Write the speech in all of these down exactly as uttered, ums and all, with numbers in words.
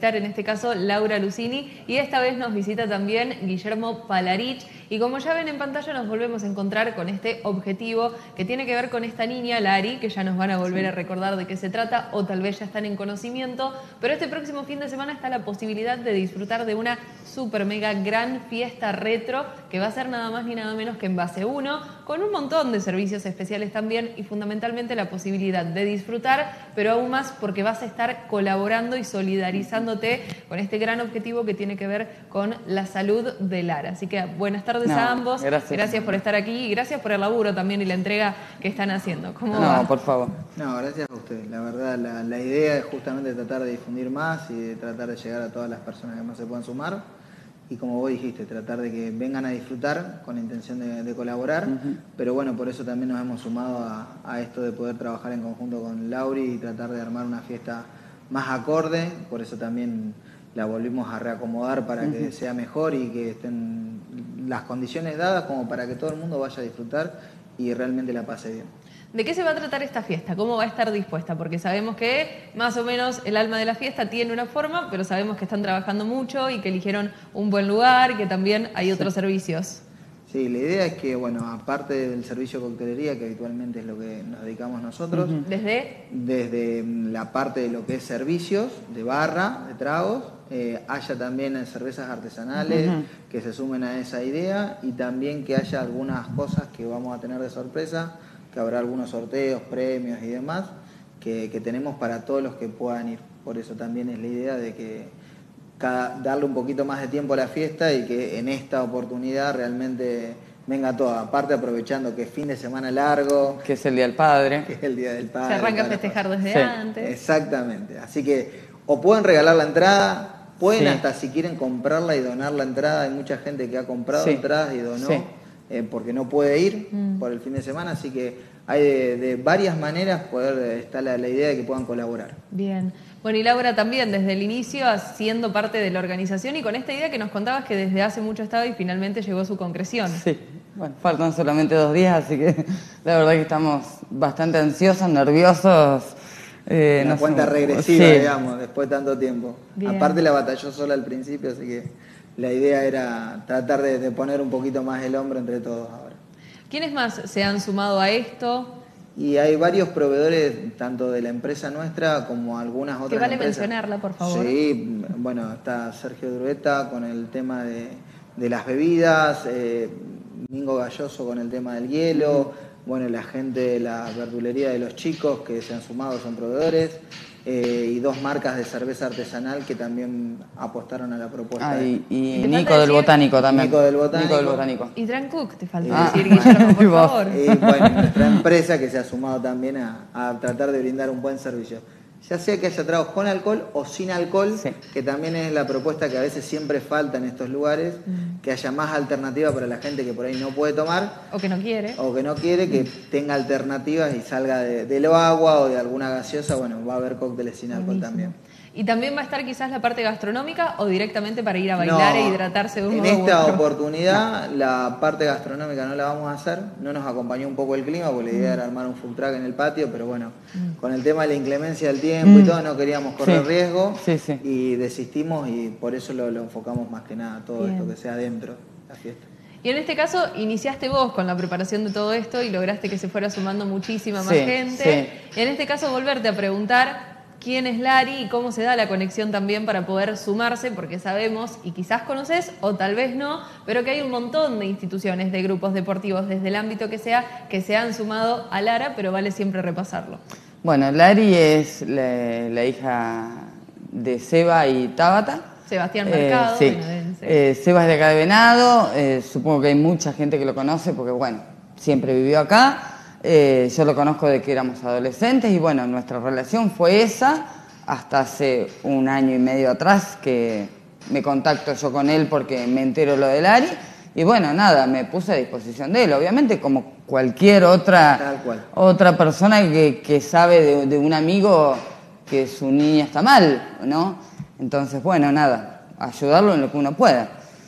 en este caso Laura Lucini, y esta vez nos visita también Guillermo Palarich, y como ya ven en pantalla nos volvemos a encontrar con este objetivo que tiene que ver con esta niña, Lari, que ya nos van a volver a recordar de qué se trata o tal vez ya están en conocimiento, pero este próximo fin de semana está la posibilidad de disfrutar de una super mega gran fiesta retro que va a ser nada más ni nada menos que en Base uno, con un montón de servicios especiales también y fundamentalmente la posibilidad de disfrutar, pero aún más porque vas a estar colaborando y solidarizándote con este gran objetivo que tiene que ver con la salud de Lara. Así que buenas tardes no, a ambos, gracias. gracias por estar aquí y gracias por el laburo también y la entrega que están haciendo. ¿Cómo no, va? por favor. No, gracias a ustedes. La verdad, la, la idea es justamente tratar de difundir más y de tratar de llegar a todas las personas que más se puedan sumar. Y como vos dijiste, tratar de que vengan a disfrutar con la intención de, de colaborar, uh-huh. pero bueno, por eso también nos hemos sumado a, a esto de poder trabajar en conjunto con Lauri y tratar de armar una fiesta más acorde, por eso también la volvimos a reacomodar para uh-huh. que sea mejor y que estén las condiciones dadas como para que todo el mundo vaya a disfrutar y realmente la pase bien. ¿De qué se va a tratar esta fiesta? ¿Cómo va a estar dispuesta? Porque sabemos que más o menos el alma de la fiesta tiene una forma, pero sabemos que están trabajando mucho y que eligieron un buen lugar y que también hay otros sí. servicios. Sí, la idea es que, bueno, aparte del servicio de coctelería, que habitualmente es lo que nos dedicamos nosotros, uh-huh. ¿Desde? Desde la parte de lo que es servicios, de barra, de tragos, eh, haya también cervezas artesanales uh-huh. que se sumen a esa idea y también que haya algunas cosas que vamos a tener de sorpresa, que habrá algunos sorteos, premios y demás que, que tenemos para todos los que puedan ir. Por eso también es la idea de que cada, darle un poquito más de tiempo a la fiesta y que en esta oportunidad realmente venga todo. Aparte aprovechando que es fin de semana largo. Que es el Día del Padre. Que es el Día del Padre. Se arranca a festejar desde sí. antes. Exactamente. Así que o pueden regalar la entrada, pueden sí. hasta si quieren comprarla y donar la entrada. Hay mucha gente que ha comprado sí. entradas y donó. Sí. Eh, porque no puede ir mm. por el fin de semana, así que hay de, de varias maneras poder está la, la idea de que puedan colaborar. Bien. Bueno, y Laura también desde el inicio siendo parte de la organización y con esta idea que nos contabas que desde hace mucho estaba y finalmente llegó su concreción. Sí, bueno, faltan solamente dos días, así que la verdad que estamos bastante ansiosos, nerviosos. Eh, Una no cuenta sé, regresiva, sí. digamos, después de tanto tiempo. Bien. Aparte la batalló sola al principio, así que la idea era tratar de, de poner un poquito más el hombro entre todos ahora. ¿Quiénes más se han sumado a esto? Y hay varios proveedores, tanto de la empresa nuestra como algunas otras que vale empresas. mencionarla, por favor. Sí, bueno, está Sergio Drueta con el tema de, de las bebidas, eh, Mingo Galloso con el tema del hielo, uh-huh. bueno, la gente de la verdulería de los chicos que se han sumado son proveedores. Eh, y dos marcas de cerveza artesanal que también apostaron a la propuesta. Ah, y, y Nico del Botánico también. Nico del Botánico. Nico del Botánico. Y Dran Cook, te falta ah, decir, Guillermo, por favor. Y bueno, nuestra empresa que se ha sumado también a, a tratar de brindar un buen servicio. Ya sea que haya tragos con alcohol o sin alcohol, sí. que también es la propuesta que a veces siempre falta en estos lugares, mm. que haya más alternativa para la gente que por ahí no puede tomar. O que no quiere. O que no quiere, que mm. tenga alternativas y salga de, de lo agua o de alguna gaseosa, bueno, va a haber cócteles sin alcohol Buenísimo. También. ¿Y también va a estar quizás la parte gastronómica o directamente para ir a bailar no, e hidratarse de un en modo esta u otro? oportunidad la parte gastronómica no la vamos a hacer, no nos acompañó un poco el clima porque la idea mm. era armar un food truck en el patio, pero bueno, mm. con el tema de la inclemencia del tiempo mm. y todo no queríamos correr sí. riesgo sí, sí. y desistimos y por eso lo, lo enfocamos más que nada todo Bien. Esto que sea dentro de la fiesta. Y en este caso iniciaste vos con la preparación de todo esto y lograste que se fuera sumando muchísima más sí, gente. Sí. En este caso volverte a preguntar quién es Lari y cómo se da la conexión también para poder sumarse, porque sabemos, y quizás conoces, o tal vez no, pero que hay un montón de instituciones, de grupos deportivos, desde el ámbito que sea, que se han sumado a Lara, pero vale siempre repasarlo. Bueno, Lari es la, la hija de Seba y Tabata. Sebastián Mercado. Eh, sí. eh, Seba es de acá de Venado, eh, supongo que hay mucha gente que lo conoce, porque bueno, siempre vivió acá. Eh, yo lo conozco de que éramos adolescentes y bueno, nuestra relación fue esa hasta hace un año y medio atrás que me contacto yo con él porque me entero lo de Lari y bueno, nada, me puse a disposición de él, obviamente como cualquier otra, otra persona que, que sabe de, de un amigo que su niña está mal, ¿no? Entonces, bueno, nada, ayudarlo en lo que uno pueda.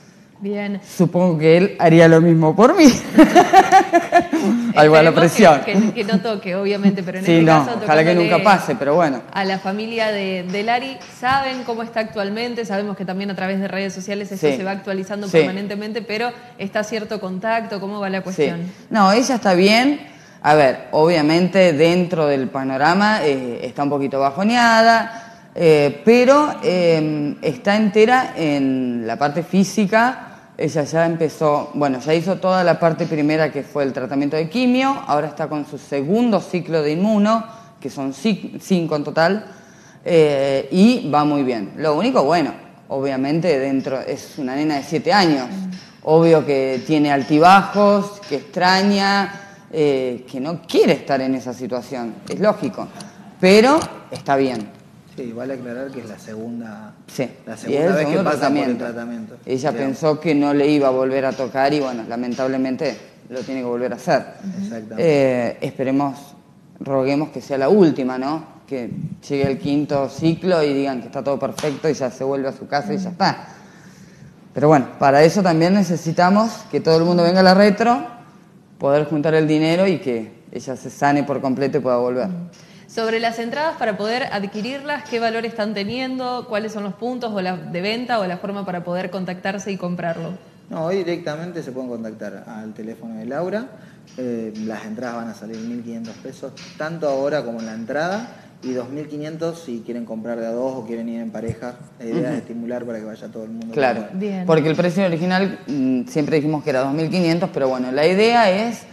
Bien. Supongo que él haría lo mismo por mí. Hay igual la presión. Que, que, que no toque, obviamente, pero en sí, este no, caso... ojalá que nunca pase, pero bueno. A la familia de, de Lari, ¿saben cómo está actualmente? Sabemos que también a través de redes sociales esto sí. se va actualizando sí. permanentemente, pero ¿está cierto contacto? ¿Cómo va la cuestión? Sí. No, ella está bien. A ver, obviamente dentro del panorama eh, está un poquito bajoneada, eh, pero eh, está entera en la parte física. Ella ya empezó, bueno, ya hizo toda la parte primera que fue el tratamiento de quimio, ahora está con su segundo ciclo de inmuno, que son cinco en total, eh, y va muy bien. Lo único, bueno, obviamente dentro, es una nena de siete años, obvio que tiene altibajos, que extraña, eh, que no quiere estar en esa situación, es lógico, pero está bien. Sí, vale aclarar que es la segunda, sí. la segunda vez que pasa tratamiento. por el tratamiento. Ella Digamos. pensó que no le iba a volver a tocar y bueno, lamentablemente lo tiene que volver a hacer. Exactamente. Eh, esperemos, roguemos que sea la última, ¿no? Que llegue el quinto ciclo y digan que está todo perfecto y ya se vuelve a su casa y ya está. Pero bueno, para eso también necesitamos que todo el mundo venga a la retro, poder juntar el dinero y que ella se sane por completo y pueda volver. Sobre las entradas para poder adquirirlas, ¿qué valor están teniendo? ¿Cuáles son los puntos o la de venta o la forma para poder contactarse y comprarlo? No, hoy directamente se pueden contactar al teléfono de Laura. Eh, las entradas van a salir mil quinientos pesos, tanto ahora como en la entrada, y dos mil quinientos si quieren comprar de a dos o quieren ir en pareja. La idea uh-huh. es estimular para que vaya todo el mundo. Claro, porque el precio original mmm, siempre dijimos que era dos mil quinientos, pero bueno, la idea es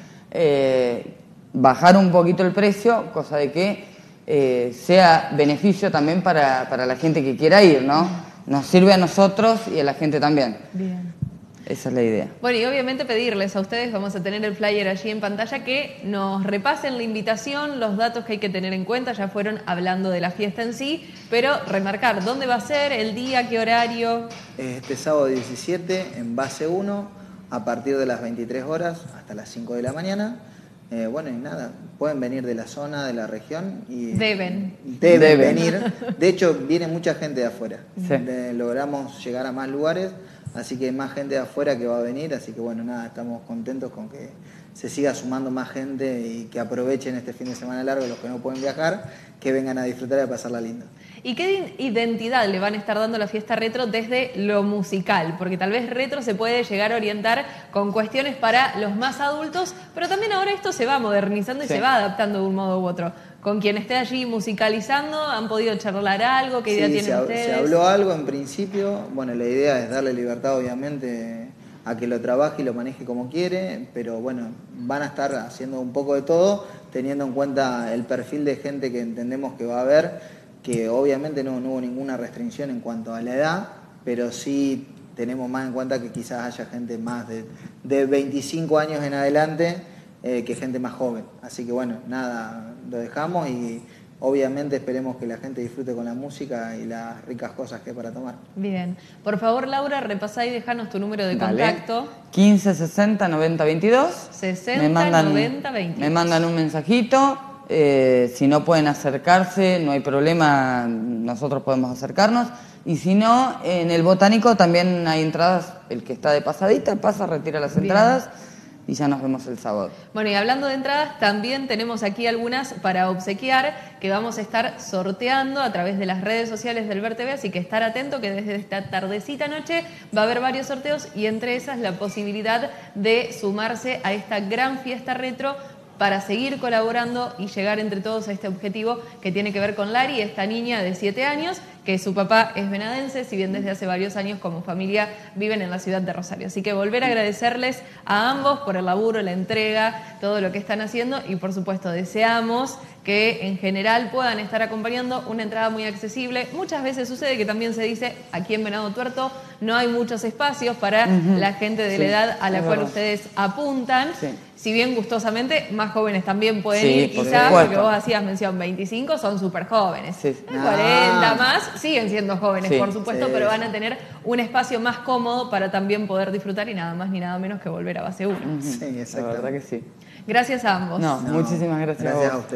eh, bajar un poquito el precio, cosa de que eh, sea beneficio también para, para la gente que quiera ir, ¿no? Nos sirve a nosotros y a la gente también. Bien. Esa es la idea. Bueno, y obviamente pedirles a ustedes, vamos a tener el flyer allí en pantalla, que nos repasen la invitación, los datos que hay que tener en cuenta. Ya fueron hablando de la fiesta en sí, pero remarcar dónde va a ser, el día, qué horario. Este sábado diecisiete en base uno, a partir de las veintitrés horas hasta las cinco de la mañana. Eh, bueno, y nada, pueden venir de la zona, de la región. Y deben. Deben, deben. venir. De hecho, viene mucha gente de afuera. Sí. De, logramos llegar a más lugares, así que hay más gente de afuera que va a venir. Así que bueno, nada, estamos contentos con que se siga sumando más gente y que aprovechen este fin de semana largo, los que no pueden viajar, que vengan a disfrutar y a pasarla linda. ¿Y qué identidad le van a estar dando a la fiesta retro desde lo musical? Porque tal vez retro se puede llegar a orientar con cuestiones para los más adultos, pero también ahora esto se va modernizando y sí. se va adaptando de un modo u otro. Con quien esté allí musicalizando, ¿han podido charlar algo? ¿Qué idea sí, tienen se, ustedes? Se habló algo en principio. Bueno, la idea es darle libertad, obviamente, a que lo trabaje y lo maneje como quiere, pero bueno, van a estar haciendo un poco de todo, teniendo en cuenta el perfil de gente que entendemos que va a haber, que obviamente no, no hubo ninguna restricción en cuanto a la edad, pero sí tenemos más en cuenta que quizás haya gente más de, de veinticinco años en adelante eh, que gente más joven. Así que bueno, nada, lo dejamos y obviamente esperemos que la gente disfrute con la música y las ricas cosas que hay para tomar. Bien. Por favor, Laura, repasá y dejanos tu número de Dale. contacto. quince sesenta noventa veintidós. sesenta me mandan, noventa veintidós. Me mandan un mensajito. Eh, si no pueden acercarse, no hay problema, nosotros podemos acercarnos. Y si no, en el Botánico también hay entradas, el que está de pasadita pasa, retira las entradas. Bien. Y ya nos vemos el sábado. Bueno, y hablando de entradas, también tenemos aquí algunas para obsequiar que vamos a estar sorteando a través de las redes sociales del Ver T V, así que estar atento que desde esta tardecita noche va a haber varios sorteos y entre esas la posibilidad de sumarse a esta gran fiesta retro para seguir colaborando y llegar entre todos a este objetivo que tiene que ver con Lari, esta niña de siete años, que su papá es venadense, si bien desde hace varios años como familia viven en la ciudad de Rosario. Así que volver a agradecerles a ambos por el laburo, la entrega, todo lo que están haciendo y por supuesto deseamos que en general puedan estar acompañando una entrada muy accesible. Muchas veces sucede que también se dice, aquí en Venado Tuerto no hay muchos espacios para uh-huh. la gente de sí, la edad a la cual verdad. ustedes apuntan. Sí. Si bien gustosamente, más jóvenes también pueden sí, ir, quizás, por porque vos hacías mención, veinticinco son súper jóvenes. Sí. cuarenta más siguen siendo jóvenes, sí, por supuesto, sí, pero van a tener un espacio más cómodo para también poder disfrutar y nada más ni nada menos que volver a base uno. Uh-huh. Sí, exacto. La verdad que sí. Gracias a ambos. No, no muchísimas gracias, gracias a, a ustedes.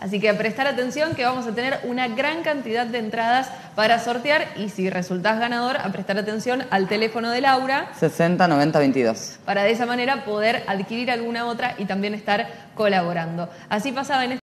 Así que a prestar atención que vamos a tener una gran cantidad de entradas para sortear y si resultás ganador, a prestar atención al teléfono de Laura. sesenta noventa veintidós. Para de esa manera poder adquirir alguna otra y también estar colaborando. Así pasaba en